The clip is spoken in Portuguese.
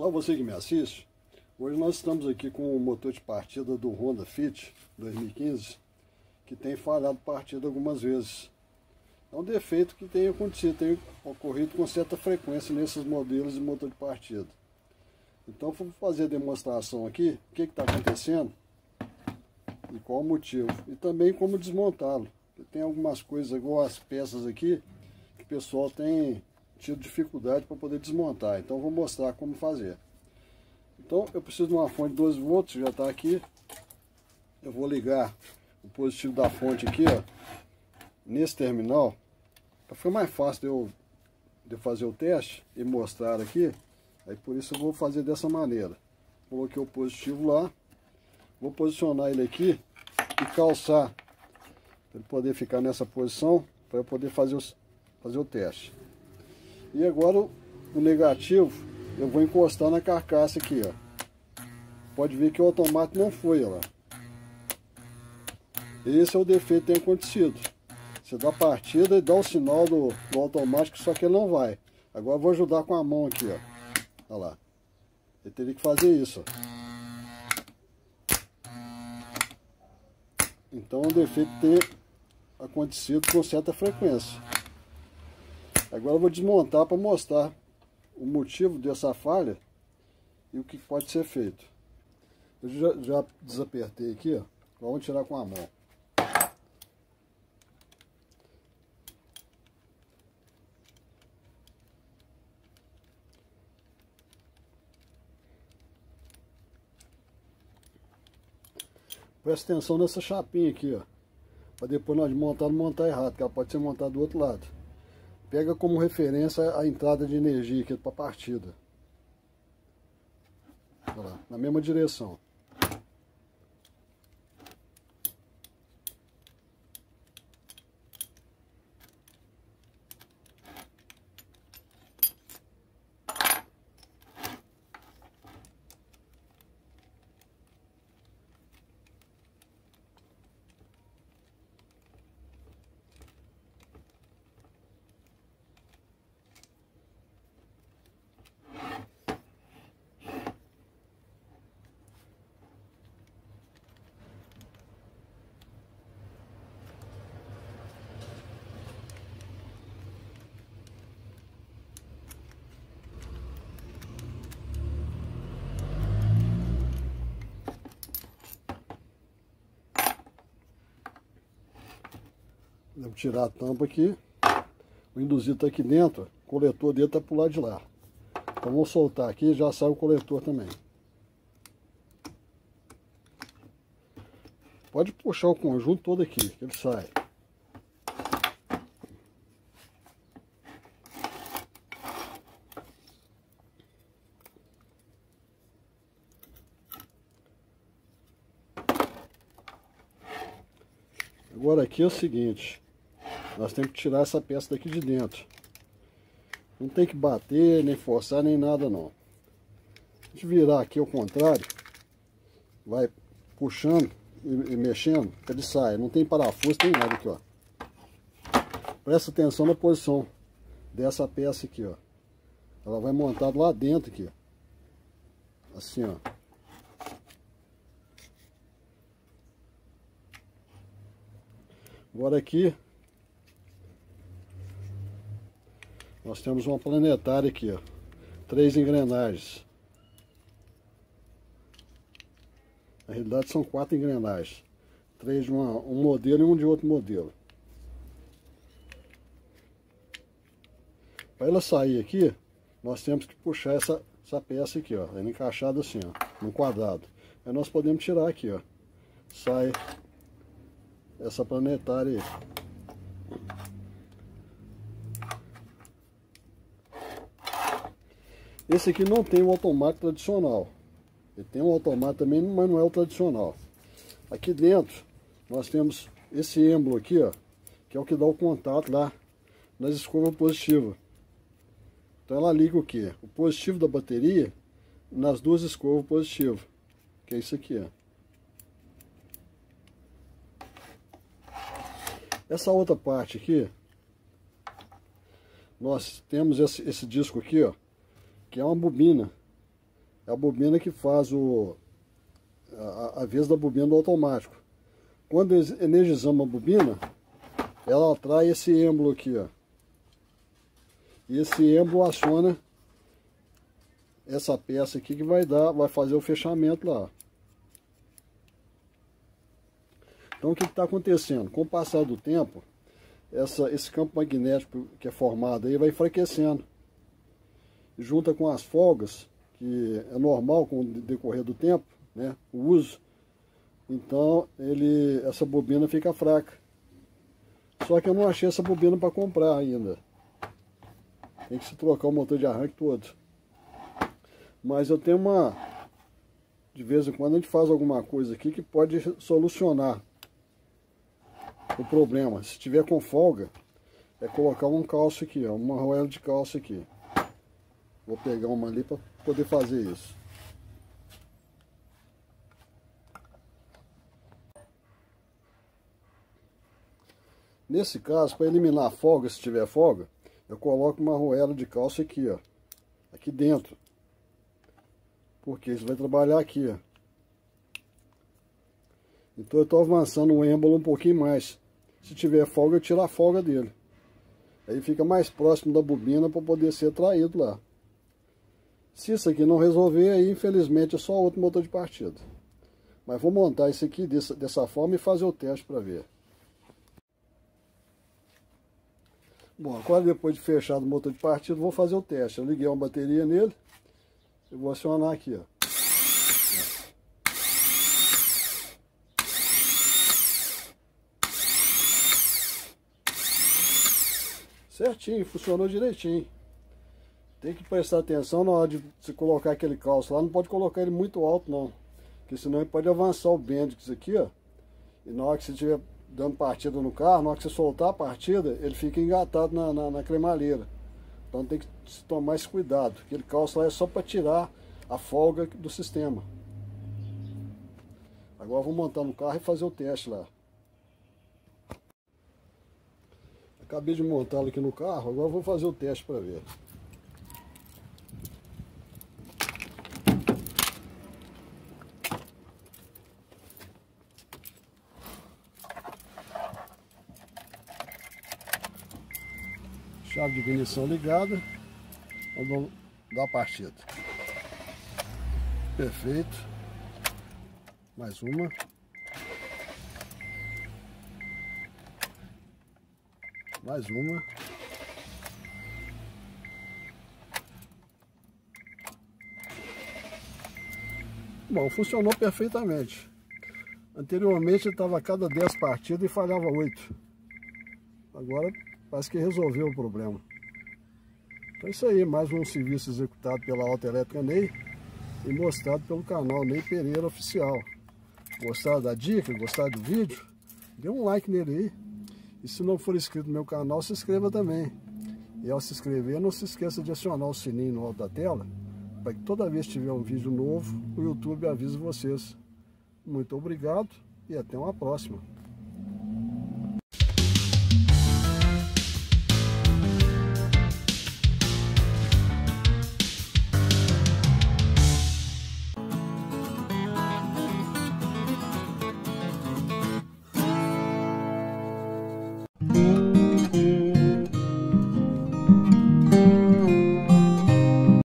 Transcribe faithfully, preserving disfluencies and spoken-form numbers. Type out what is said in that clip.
Olá, você que me assiste. Hoje nós estamos aqui com o motor de partida do Honda Fit dois mil e quinze, que tem falhado partida algumas vezes. É um defeito que tem acontecido, tem ocorrido com certa frequência nesses modelos de motor de partida. Então vou fazer a demonstração aqui, o que está acontecendo e qual o motivo. E também como desmontá-lo. Tem algumas coisas, igual as peças aqui, que o pessoal tem tido dificuldade para poder desmontar. Então vou mostrar como fazer. Então eu preciso de uma fonte de doze volts, já está aqui. Eu vou ligar o positivo da fonte aqui, ó, nesse terminal, para ficar mais fácil de eu, de eu fazer o teste e mostrar aqui. Aí por isso eu vou fazer dessa maneira. Coloquei o positivo lá, vou posicionar ele aqui e calçar, para ele poder ficar nessa posição, para eu poder fazer, os, fazer o teste. E agora o, o negativo eu vou encostar na carcaça aqui, ó. Pode ver que o automático não foi, ó lá. Esse é o defeito que tem acontecido. Você dá partida e dá o sinal do, do automático, só que ele não vai. Agora eu vou ajudar com a mão aqui, ó. Olha lá. Ele teria que fazer isso, ó. Então o defeito tem acontecido com certa frequência. Agora eu vou desmontar para mostrar o motivo dessa falha e o que pode ser feito. Eu já, já desapertei aqui, ó. Vamos tirar com a mão. Presta atenção nessa chapinha aqui, ó. Para depois nós montar, não montar errado, que ela pode ser montada do outro lado. Pega como referência a entrada de energia aqui para a partida. Olha lá, na mesma direção. Vou tirar a tampa aqui. O induzido está aqui dentro, o coletor dele está para o lado de lá. Então vou soltar aqui e já sai o coletor também. Pode puxar o conjunto todo aqui, que ele sai. Agora aqui é o seguinte. Nós temos que tirar essa peça daqui de dentro. Não tem que bater, nem forçar, nem nada não. Se a gente virar aqui ao contrário, vai puxando e, e mexendo, ele sai. Não tem parafuso, tem nada aqui, ó. Presta atenção na posição dessa peça aqui, ó. Ela vai montada lá dentro aqui, ó. Assim, ó. Agora aqui nós temos uma planetária aqui, ó, três engrenagens. Na realidade são quatro engrenagens, três de uma, um modelo e um de outro modelo. Para ela sair aqui, nós temos que puxar essa, essa peça aqui, ó, ela encaixada assim, ó, num quadrado. Aí nós podemos tirar aqui, ó, sai essa planetária aí. Esse aqui não tem um automático tradicional. Ele tem um automático também, mas não é o tradicional. Aqui dentro nós temos esse êmbolo aqui, ó, que é o que dá o contato lá nas escovas positivas. Então ela liga o que? O positivo da bateria nas duas escovas positivas, que é isso aqui, ó. Essa outra parte aqui, nós temos esse, esse disco aqui, ó, que é uma bobina É a bobina que faz o, a, a vez da bobina do automático. Quando energizamos a bobina, ela atrai esse êmbolo aqui, ó. E esse êmbolo aciona essa peça aqui que vai dar, vai fazer o fechamento lá. Então o que está acontecendo? Com o passar do tempo, essa, esse campo magnético que é formado aí vai enfraquecendo. Junta com as folgas, que é normal com o decorrer do tempo, né, o uso. Então ele, essa bobina fica fraca. Só que eu não achei essa bobina para comprar ainda. Tem que se trocar o motor de arranque todo. Mas eu tenho uma... De vez em quando a gente faz alguma coisa aqui que pode solucionar o problema. Se tiver com folga, é colocar um calço aqui, ó, uma arruela de calço aqui. Vou pegar uma ali para poder fazer isso. Nesse caso, para eliminar a folga, se tiver folga, eu coloco uma arruela de calço aqui, ó, aqui dentro. Porque isso vai trabalhar aqui, ó. Então eu estou avançando o êmbolo um pouquinho mais. Se tiver folga, eu tiro a folga dele. Aí fica mais próximo da bobina para poder ser traído lá. Se isso aqui não resolver, aí infelizmente é só outro motor de partida. Mas vou montar isso aqui dessa, dessa forma e fazer o teste para ver. Bom, agora depois de fechado o motor de partida, vou fazer o teste. Eu liguei uma bateria nele. Eu vou acionar aqui, ó. Certinho, funcionou direitinho. Tem que prestar atenção na hora de você colocar aquele calço lá. Não pode colocar ele muito alto, não. Porque senão ele pode avançar o bendix aqui, ó. E na hora que você estiver dando partida no carro, na hora que você soltar a partida, ele fica engatado na, na, na cremalheira. Então tem que tomar esse cuidado. Aquele calço lá é só para tirar a folga do sistema. Agora eu vou montar no carro e fazer o teste lá. Acabei de montá-lo aqui no carro, agora eu vou fazer o teste para ver. Chave de ignição ligada. Vamos dar a partida. Perfeito. Mais uma. Mais uma. Bom, funcionou perfeitamente. Anteriormente ele estava a cada dez partidas e falhava oito. Agora parece que resolveu o problema. Então é isso aí, mais um serviço executado pela Autoelétrica Ney e mostrado pelo canal Ney Pereira Oficial. Gostaram da dica? Gostaram do vídeo? Dê um like nele aí. E se não for inscrito no meu canal, se inscreva também. E ao se inscrever, não se esqueça de acionar o sininho no alto da tela, para que toda vez que tiver um vídeo novo, o YouTube avise vocês. Muito obrigado e até uma próxima.